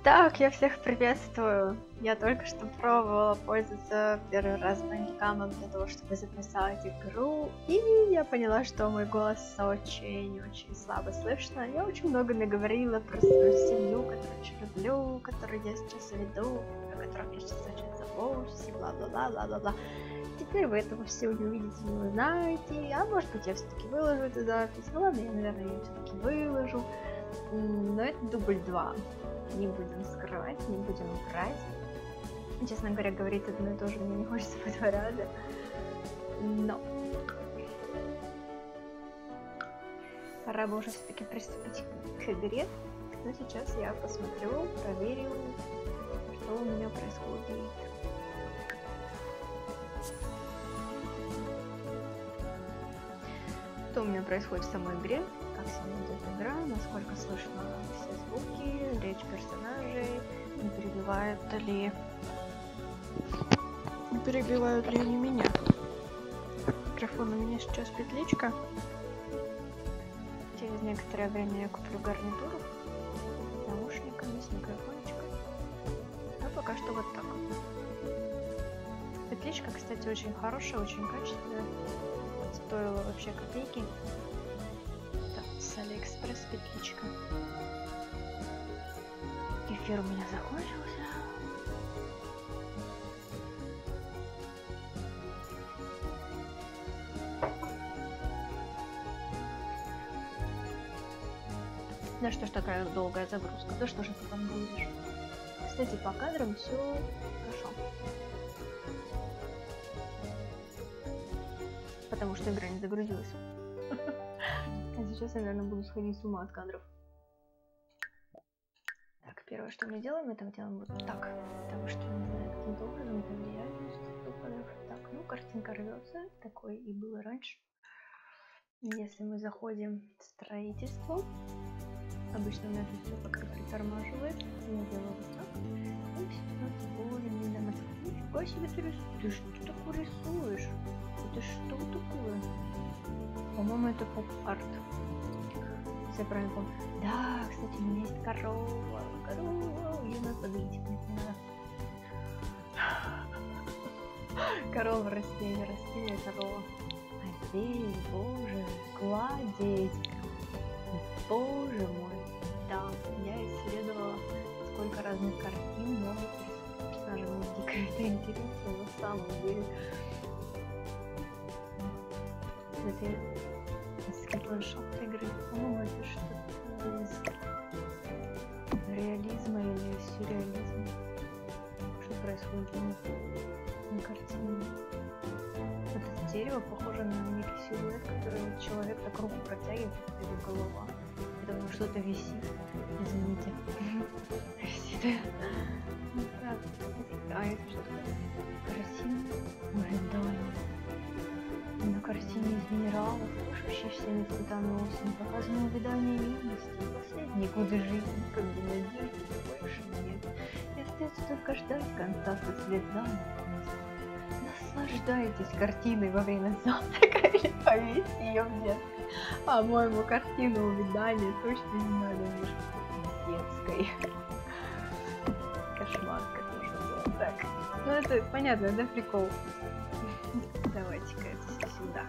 Так, я всех приветствую. Я только что пробовала пользоваться первый раз бандикамом для того, чтобы записать игру, и я поняла, что мой голос очень-очень слабо слышно. Я очень много наговорила про свою семью, которую очень люблю, которую я сейчас веду, о котором я сейчас очень забочусь, и бла-бла-бла-бла-бла-бла. Теперь вы этого всего не увидите, не узнаете, а может быть я все-таки выложу эту запись. Ну ладно, я, наверное, ее все-таки выложу. Но это дубль 2. Не будем скрывать, не будем врать. Честно говоря, говорить одно и то же мне не хочется по 2 раза. Но пора бы уже все-таки приступить к игре. Но сейчас я посмотрю, проверю, что у меня происходит. Что у меня происходит в самой игре, как со мной идет игра, насколько слышно все звуки, речь персонажей, не перебивают ли они меня. Микрофон у меня сейчас петличка. Через некоторое время я куплю гарнитуру с наушниками, с микрофончиком. Но пока что вот так. Петличка, кстати, очень хорошая, очень качественная. Стоила вообще копейки. Так, с Алиэкспресс петличка. Эфир у меня закончился. Да что ж такая долгая загрузка? Да что же ты там грузишь? Кстати, по кадрам все хорошо. Потому что игра не загрузилась. А сейчас я, наверное, буду сходить с ума от кадров. Так, первое, что мы делаем, это делаем вот так. Потому что, не знаю, каким-то образом повлияет на частоту кадров. Так, ну, картинка рвется. Такое и было раньше. Если мы заходим в строительство, обычно у меня тут все пока притормаживает. Я делаю вот так. И все становится более-менее нормально. Нифига себе ты рисуешь. Ты что такое рисуешь? Это что такое? По-моему, это поп-арт. Если я правильно помню. Да, кстати, у меня есть корова. Корова. Ее надо подоить. Корова, растение, корова. А здесь, боже, кладезь. Боже мой. Да, я исследовала, сколько разных картин могут персонажи. Мне дико это интересно на самом деле. Это скриншот игры. По-моему, это что-то из реализма или сюрреализма. Что происходит на картине. Вот это дерево похоже на некий силуэт, который человек так руку протягивает, это его голова. Это у него что-то висит. Извините. Висит. Вот так. А это что такое? Картина ожидания. На картине из минералов, пышущей всеми цветами осени, показано увядание юности, последние годы жизни, когда надежды больше нет. И остается только ждать конца со слезами. Наслаждайтесь картиной во время завтрака или повесьте ее в детской. По-моему, картину увядания точно не надо мешать детской. Кошмар какой же. Так, ну это понятно, это прикол. Давайте-ка это сюда.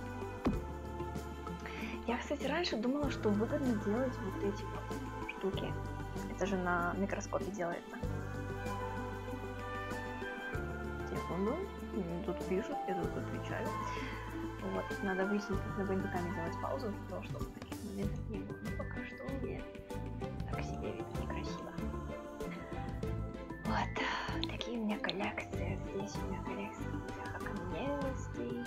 Я, кстати, раньше думала, что выгодно делать вот эти вот штуки. Это же на микроскопе делается. Секунду. Тут пишут, я тут отвечаю. Вот, надо выяснить, как на бандикаме делать паузу, для того, чтобы таких моментов не было. Но пока что мне так себе видно некрасиво. Вот, такие у меня коллекции. Здесь у меня коллекция окаменелостей.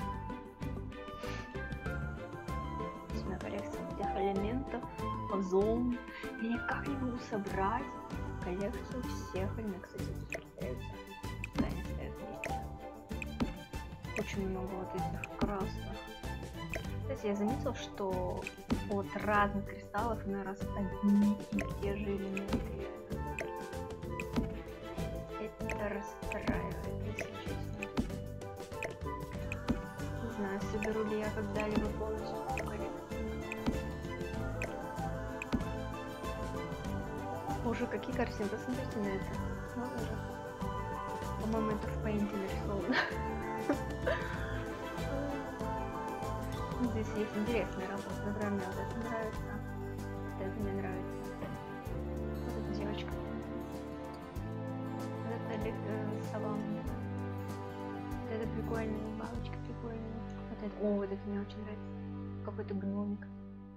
Здесь у меня коллекция всех элементов, озон. Я никак не могу собрать коллекцию всех элементов. Кстати, здесь остается. Да, не стоит вместе. Очень много вот этих красных. Кстати, я заметила, что от разных кристаллов у меня раз одни и те же элементы. Это расстраивает, если честно. Не знаю, соберу ли я когда-либо полностью коллекцию. Боже, какие картины, посмотрите на это. Боже. По-моему, это в Paint нарисовано. Здесь есть интересные работы. Например, мне вот это нравится. Вот это мне нравится. Вот эта девочка. Вот это сова. Вот это прикольная, бабочка прикольная. Вот это. О, вот это мне очень нравится. Какой-то гномик.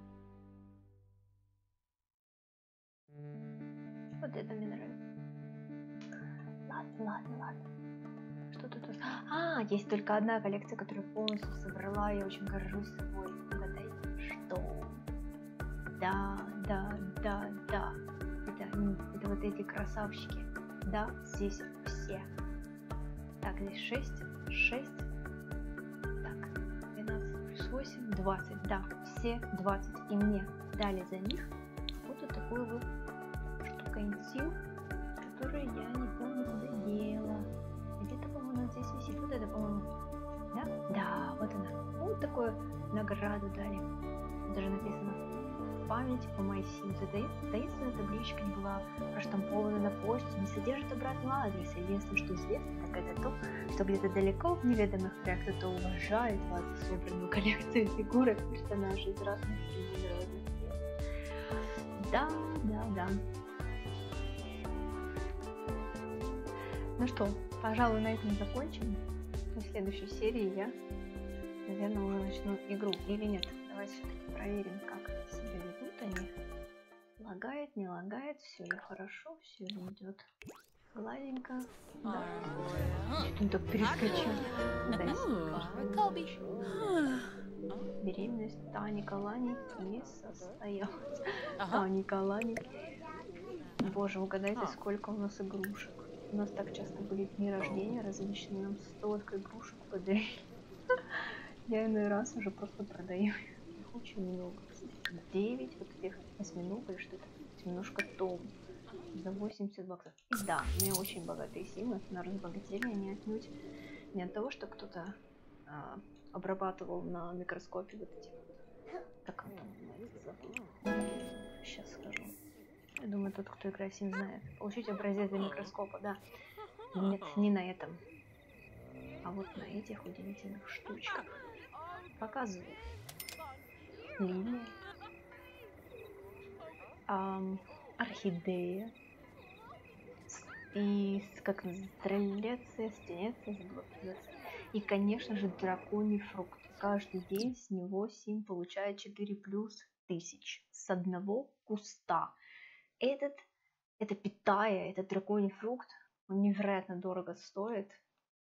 Вот это мне нравится. Ладно. Что тут? А, есть только одна коллекция, которую полностью собрала. Я очень горжусь собой. Угадайте, что? Да. Это вот эти красавчики. Да, здесь все. Так, здесь 6. Так, 12 плюс 8, 20. Да, все 20. И мне дали за них вот такую вот штукантил, которую я не помню, куда дела. Где-то, по-моему, здесь висит. Вот это, по-моему. Да? Да, вот она. Вот такую награду дали. Даже написано: в память о моей Sims. Таинственная табличка не была проштампована на почте, не содержит обратного адреса. Единственное, что известно, так это то, что где-то далеко в неведомых краях кто-то уважает вас за собранную коллекцию фигурок персонажей из разных стран, разных лет. Да. Ну что, пожалуй, на этом закончим. В следующей серии я, наверное, уже начну игру. Или нет? Давайте все-таки проверим, как себя ведут они. Лагает, не лагает, все ли хорошо, все ли идет гладенько. Да. Он так перескочил. Беременность Тани Калани не состоялась. Тани Калани. Боже, угадайте, сколько у нас игрушек. У нас так часто были дни рождения различные, нам столько игрушек подарили. Я иной раз уже просто продаю их очень много. 9 вот этих осьминог или что-то, осьминожка Том за 80 баксов. И да, у меня очень богатые симы, но разбогатели они отнюдь не от того, что кто-то обрабатывал на микроскопе вот эти вот. Так, сейчас скажу. Я думаю, тот, кто играет Сим, знает. Получить образец для микроскопа, да. Нет, не на этом. А вот на этих удивительных штучках. Показываю. Лилия. Орхидея. И как стрелец, стенец, и, конечно же, драконий фрукт. Каждый день с него Сим получает 4 плюс тысяч с одного куста. Это питая, этот драконий фрукт, он невероятно дорого стоит.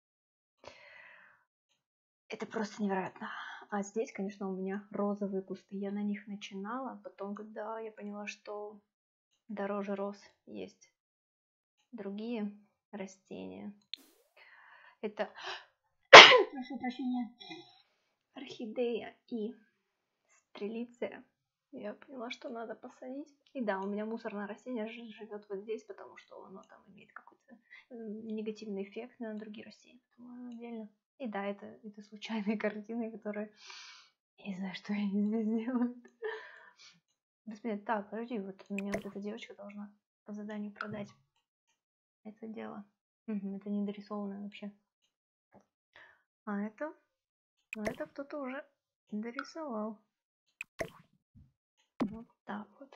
Это просто невероятно. А здесь, конечно, у меня розовые кусты. Я на них начинала, потом, когда я поняла, что дороже роз есть другие растения. Это, прошу прощения, орхидея и стрелиция. Я поняла, что надо посадить. И да, у меня мусорное растение живет вот здесь, потому что оно там имеет какой-то негативный эффект на другие растения. Поэтому оно отдельно. И да, это случайные картины, которые... Я не знаю, что они здесь делают. Так, подожди, вот мне вот эта девочка должна по заданию продать это дело. Это не дорисованное вообще. А это... Ну, это кто-то уже дорисовал. Вот так вот.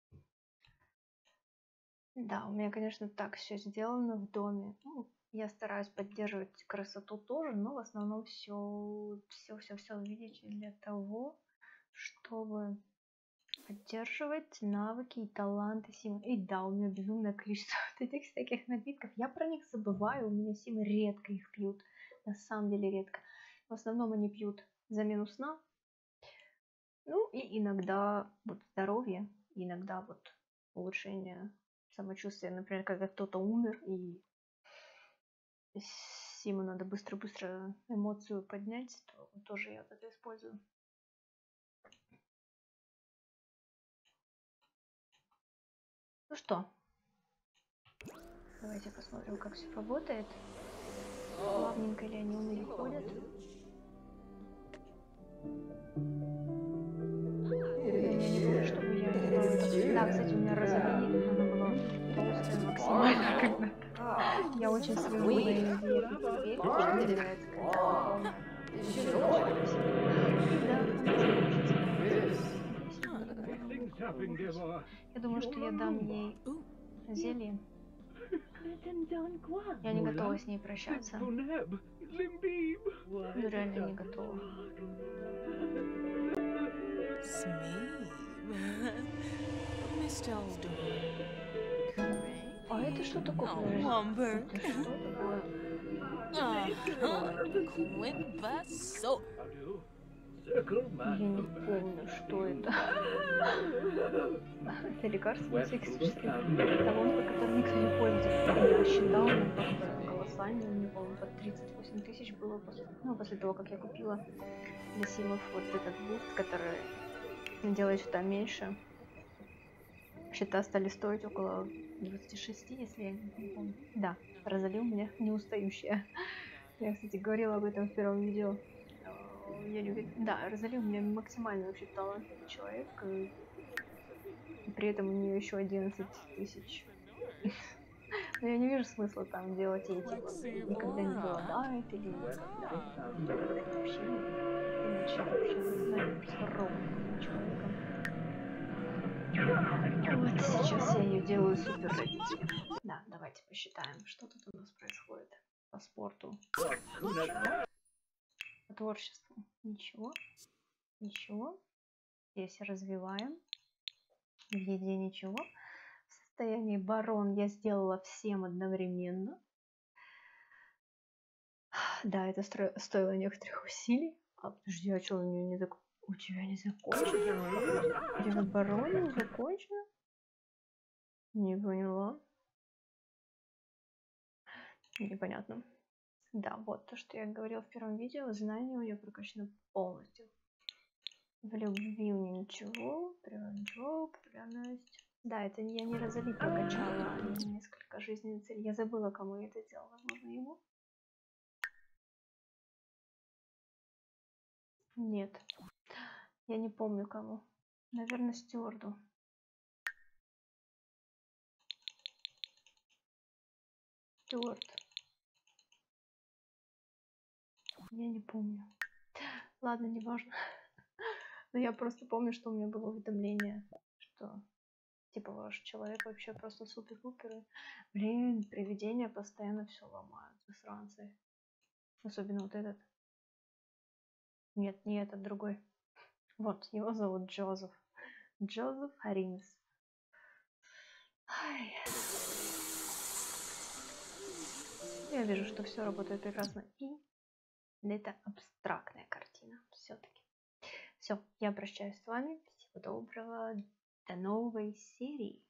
Да, у меня, конечно, так все сделано в доме. Ну, я стараюсь поддерживать красоту тоже, но в основном все видите для того, чтобы поддерживать навыки и таланты Симы. И да, у меня безумное количество вот этих всяких напитков. Я про них забываю, у меня Симы редко их пьют. На самом деле редко. В основном они пьют замену сна. Ну и иногда вот здоровье, иногда вот улучшение самочувствия. Например, когда кто-то умер и Симу надо быстро-быстро эмоцию поднять, то тоже я вот это использую. Ну что, давайте посмотрим, как все работает. Плавненько ли они у меня ходят. Я не помню, чтобы я... Да, кстати, у меня разобранить надо было Я очень свободно и верю, что это является какая-то полная. Я думаю, что я дам ей зелье. Я не готова с ней прощаться. Ну, реально не готова. А это что такое? Это что такое? Я не помню, что это. Это лекарство на всякий случай. Талонка, которым никто не пользуется. Я считала, ну, просто колоссальный. У меня, по-моему, под 38 тысяч было после того, как я купила для симов вот этот буст, который делает счета меньше. Счета стали стоить около 26, если я не помню. Да, Розали у меня не устающая. Я, кстати, говорила об этом в первом видео. Да, Розали у меня максимально вообще талантливый человек. И при этом у нее еще 11 тысяч. Но я не вижу смысла там делать ей типа никогда не голодает или никогда вообще иначе вообще не знаю, просто роботом, человеком. Вот сейчас я ее делаю супер родителем. Да, давайте посчитаем, что тут у нас происходит по спорту. Ничего. По творчеству. Ничего. Ничего. Здесь развиваем. В еде ничего. В состоянии барон я сделала всем одновременно. Да, это стоило некоторых усилий. А подожди, а что у нее не закончено? У тебя не закончено? У тебя барон не закончено? Не поняла. Непонятно. Да, вот то, что я говорила в первом видео. Знание у нее прокачано полностью. В любви у нее ничего. Ничего. Популярность. Да, это я не Розали прокачала, а несколько жизненных целей. Я забыла, кому я это делала. Возможно, ему? Нет. Я не помню, кому. Наверное, Стюарду. Стюарт. Я не помню. Ладно, не важно. Но я просто помню, что у меня было уведомление, что типа ваш человек вообще просто супер-пупер. Блин, привидения постоянно все ломают, засранцы. Особенно вот этот. Нет, не этот, другой. Вот, его зовут Джозеф. Джозеф Харинс. Я вижу, что все работает прекрасно. И это абстрактная картина все-таки. Все, я прощаюсь с вами. Всего доброго. До новой серии.